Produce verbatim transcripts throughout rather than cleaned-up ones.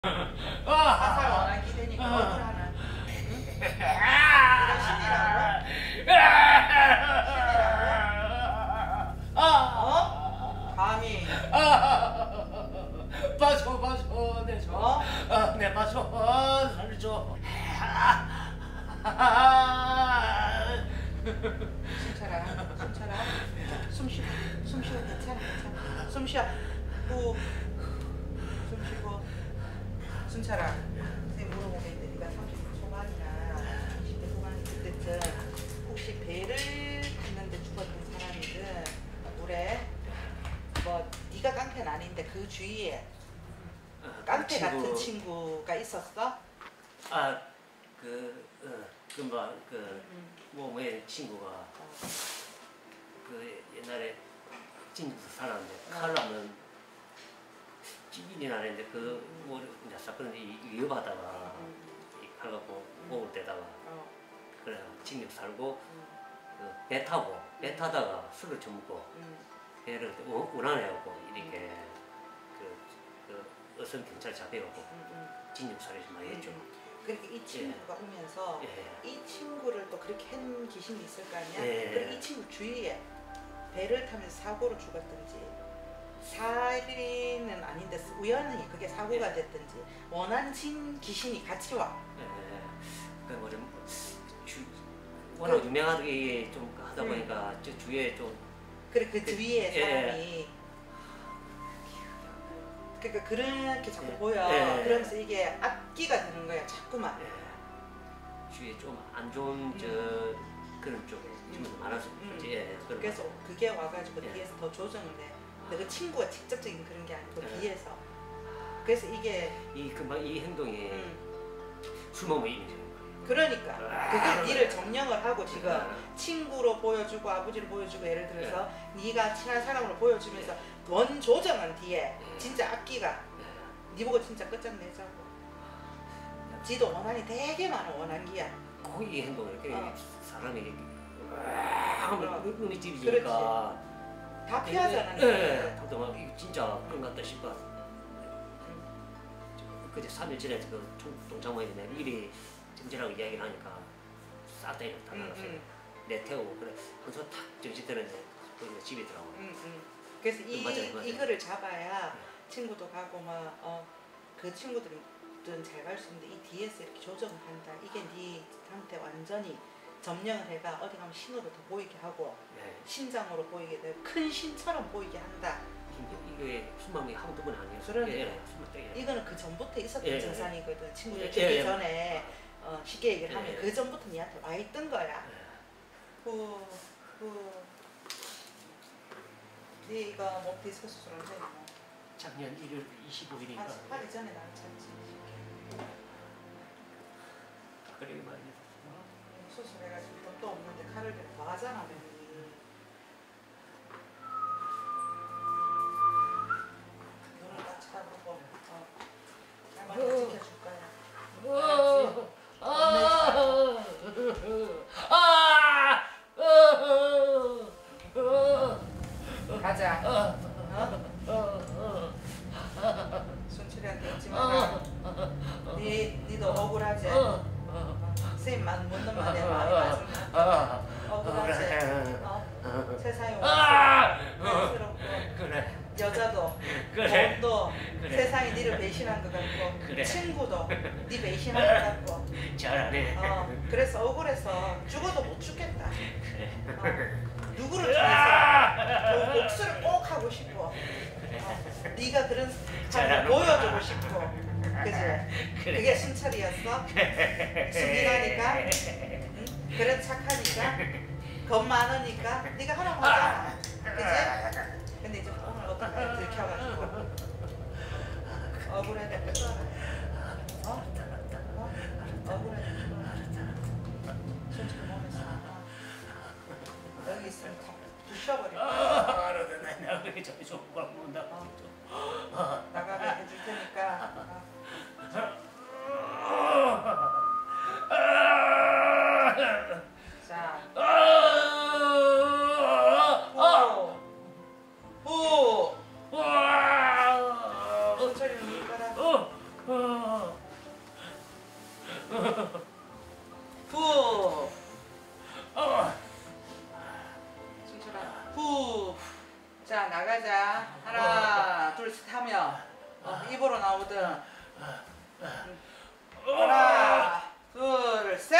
사살 원하기 되니까 얼굴 하나. 응? 이거 신이라고? 신이라고? 어? 감히. 봐줘 봐줘 내 줘. 어? 어, 내 봐줘 살려줘. 숨 차라. 숨 차라. 숨 쉬어. 숨 쉬어. 괜찮아. 괜찮아. 숨 쉬어. 후. 숨 쉬고. 숨 차라. 선생님 물어보겠는데 네가 삼십 대 초반이나 이십 대 후반 그때쯤 혹시 배를 탔는데 죽었던 사람이든 물에 뭐 네가 깡패는 아닌데 그 주위에 깡패 같은 친구가 있었어? 아, 그, 어, 금방 그 음. 뭐뭐의 친구가 어. 그 옛날에 진주에서 살았는데 어. 칼라면 찌질이 나는데 그뭐 이제 사건을 위협하다가 음. 칼 갖고 음. 목을 떼다가 어. 그래 진주 살고 음. 그 배 타고 배 타다가 술을 처먹고 음. 배를 운안해갖고 이렇게 그, 그 어선 경찰 잡혀갖고 음. 음. 진육살이 많이 했죠. 음. 그러니까 이 친구가 예. 오면서 예. 이 친구를 또 그렇게 한 귀신이 있을 거 아니야? 예. 그럼 이 친구 주위에 배를 타면서 사고로 죽었든지 살인은 아닌데 우연히 그게 사고가 예. 됐든지 원한진 귀신이 같이 와. 예. 그 뭐좀 주 워낙 그, 유명하게 좀 하다 음. 보니까 저 주위에 좀 그래 그 주위에 예. 사람이 그러니까 그렇게 자꾸 예. 보여. 예. 그러면서 이게 악기가 되는 거야 자꾸만. 예. 주위에 좀 안 좋은 음. 저 그런 쪽에 친구도 많아서 음. 예. 그런 그래서 그게 와가지고 예. 뒤에서 더 조정을 해. 근데 그 친구가 직접적인 그런 게 아니고 예. 뒤에서. 그래서 이게 이 금방 이 행동이 음, 술 먹으면 이미지. 그러니까 그게 니를 점령을 하고 지금 예. 친구로 보여주고 아버지를 보여주고 예를 들어서 네가 친한 사람으로 보여주면서 원 조정한 뒤에 진짜 악기가 예. 니 보고 진짜 끝장내자고. 지도 원한이 되게 많은 원한기야. 거의 이 행동을 이렇게 어. 사람이 하면 눈이 그렇지. 찌르니까 다 피하잖아. 예. 그때 막 이거 진짜 그런 것 같다 싶어. 그제 삼 일 전에 그 동창모임에 내가 일이 정진하고 이야기를 하니까 싹 다 이렇게 다 음, 나갔어요. 음. 내 태우고 그래 한손 탁 정신 들었는데 거기가 집이더라고. 음, 음. 그래서 이 맞아요, 맞아요. 이거를 잡아야 친구도 가고 막 어 그 친구들은 잘 갈 수 있는데 이 뒤에서 이렇게 조정을 한다. 이게 니한테 완전히 점령을 해가 어디 가면 신호를 더 보이게 하고 네. 신장으로 보이게 되고 큰 신처럼 보이게 한다. 이게 수망이 한두 번 아니었어요. 그러니까. 예, 수망 때. 이거는 그 전부터 있었던 예, 증상이거든. 친구들 예, 죽기 예, 예. 전에 어, 쉽게 얘기를 하면 예. 그 전부터 니한테 와 있던 거야. 예. 후, 후. 니 이거 목 디스크 수술 언제 했노? 작년 일월 이십오일이니까. 한 팔 일 전에 나를 찾지. 그래 말이야. 수술해가지고 돈도 없는데 칼을 더 하잖아. 눈을 딱 쳐다보고 어. 할머니 지켜줄 거야. 알았지? 가자. 어? 순출이한테 잊지 마라. 니, 니도 억울하지? 선생님만 묻는 말에 마음이 맞으면 억울하지? 어? 세상이 원스럽고 그래. 여자도 그래. 돈도 그래. 세상이 니를 배신한 것 같고 그래. 친구도 니 배신한 것 같고 잘하네. 어, 그래서 억울해서 죽어도 못 죽겠다. 그래. 어, 누구를 통해서 그 복수를 꼭 하고 싶어. 어, 네가 그런 사람을 보여주고 싶고, 그지? 그래. 그게 순찰이었어. 순진하니까, 응? 그래 착하니까, 겁 많으니까, 네가 하라고 하잖아, 그지? 근데 이제 오늘 어떤 걸 들켜가지고 억울해도 끝나라. 어? 어? 억울해도 끝나라. 순찰 몸에서 여기 있으면 다 부셔버려. 알았어. 나 그렇게 저기 좀 먹는다. 어. 나가게 해줄 테니까. 어. 자. 후. 후. 순철이는 물 깔아. 후. 숨쉬라. 후. 자, 나가자. 하나, 둘, 셋 하며 어, 입으로 나오든. 하나, 둘, 셋.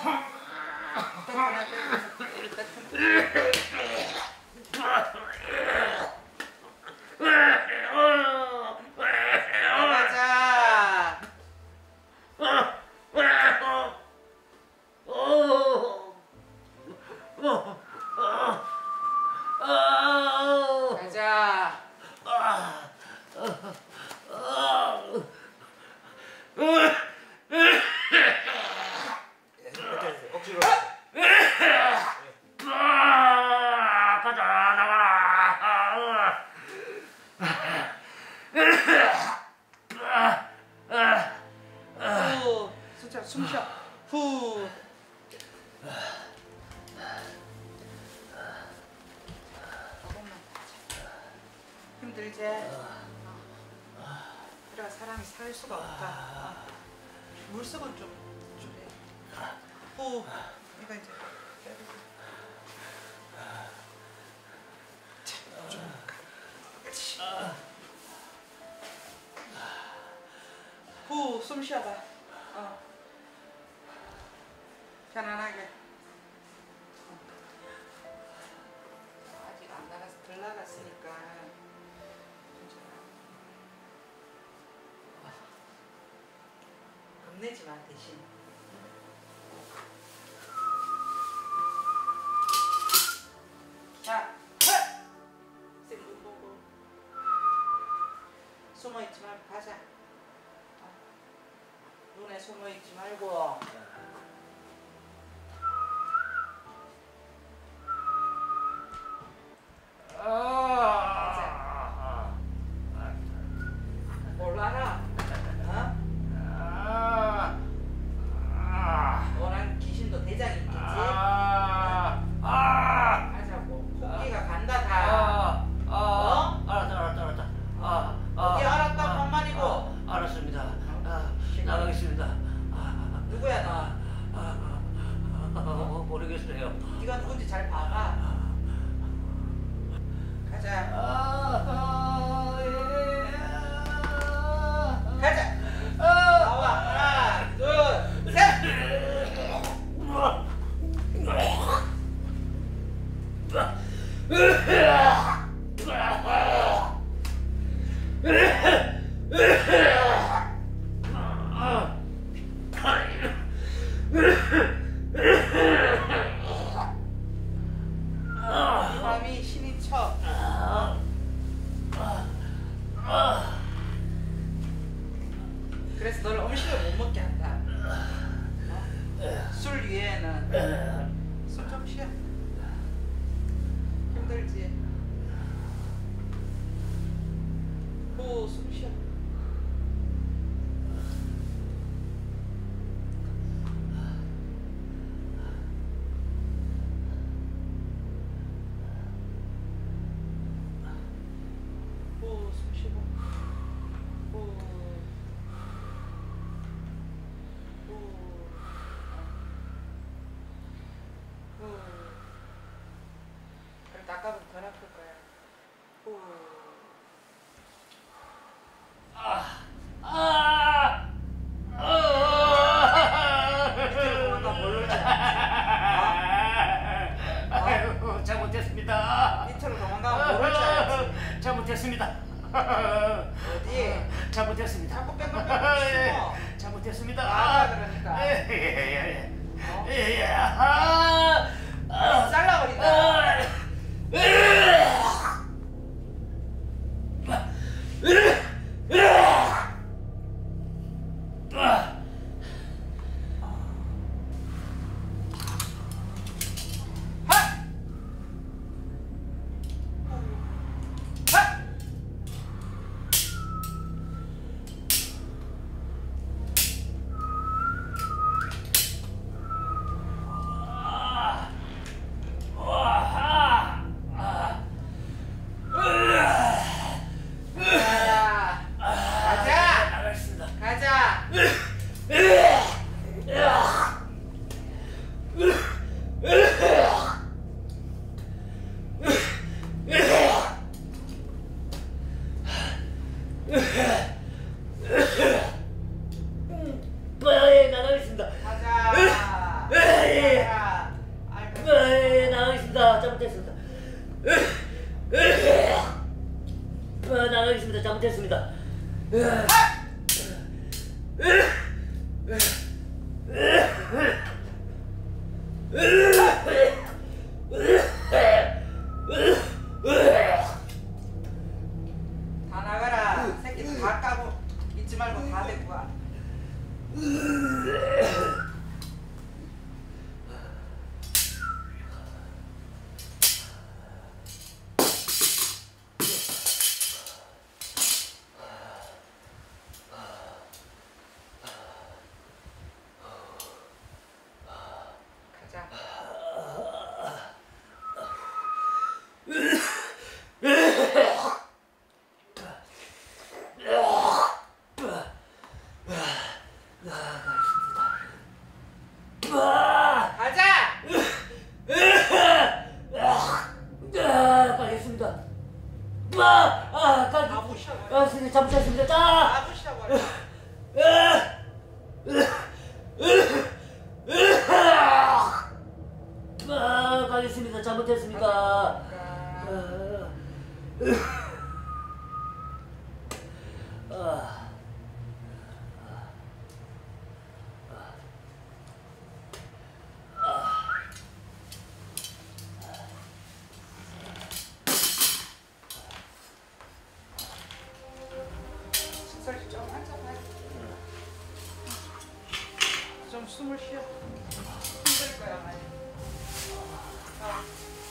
나가자. 가자. 억지로. 후. 숨차, 숨 쉬어. 후. 조금만 가자. 힘들지? 그래 사람이 살 수가 없다. 어. 물속은 좀 줄여. 후. 이거 이제 빼고. 자, 좀 그렇지. 후, 숨 쉬어봐. 어. 편안하게. 어. 아직 안 나가서 덜 나갔으니까. 괜찮아. 겁내지 마 대신. 자, 헛! 쌩눈 보고. 숨어있지 말고 가자. 어. 눈에 숨어있지 말고. 몰라라. 어? 너랑 귀신도 대장 있겠지? 하자고. 토끼가 간다 다. 어? 알았다 알았다 알았다. 아, 어디 알았다 한 말이고. 아, 알았습니다. 아, 나가겠습니다. 아, 누구야 너? 아, 아, 아, 모르겠어요. 네가 누군지 잘 봐봐. 가자. 아, 예. 가자. 나와. 하나, 둘, 셋. 이 밤이 신이 쳐. 그래서 너를 음식을 못 먹게 한다. 어? 술 위에는 숨 좀 쉬어. 힘들지? 후, 숨 쉬어. 후, 숨 쉬고. 후. 후. 후. 그럼 아까부터 하라. 예, 나가겠습니다. 가자. 예. 가자. 아이고. 예, 나가겠습니다. 잘못했습니다. 아, 나가겠습니다. 잘못했습니다. 다 나가라. 새끼들 다 까고 잊지 말고 다 데리고 와. 가자. 아, 가자. 아, 가겠습니다. 아, 아, 가. 아부셔. 아, 선생님 잘못했습니다. 아, 아부셔 버려. 아, 가겠습니다. 잘못했습니다. 아, 아. 진설이 좀 앉아봐. 좀 숨을 쉬어. 힘들 거야 많이. 자,